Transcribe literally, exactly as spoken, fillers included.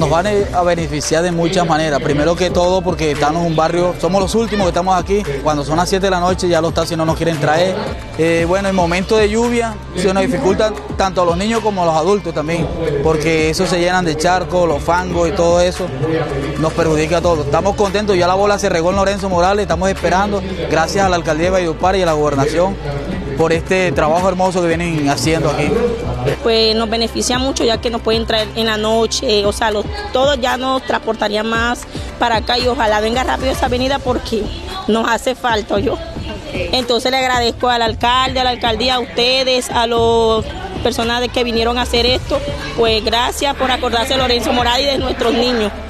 Nos van a beneficiar de muchas maneras. Primero que todo porque estamos en un barrio, somos los últimos que estamos aquí. Cuando son las siete de la noche ya los taxis no nos quieren traer. Eh, bueno, en momentos de lluvia se nos dificulta tanto a los niños como a los adultos también, porque eso se llenan de charcos, los fangos y todo eso nos perjudica a todos. Estamos contentos, ya la bola se regó en Lorenzo Morales, estamos esperando, gracias a la alcaldía de Valledupar y a la gobernación, por este trabajo hermoso que vienen haciendo aquí. Pues nos beneficia mucho ya que nos pueden traer en la noche, o sea, los, todos ya nos transportarían más para acá y ojalá venga rápido esa avenida porque nos hace falta, yo. Entonces le agradezco al alcalde, a la alcaldía, a ustedes, a las personas que vinieron a hacer esto, pues gracias por acordarse de Lorenzo Morales y de nuestros niños.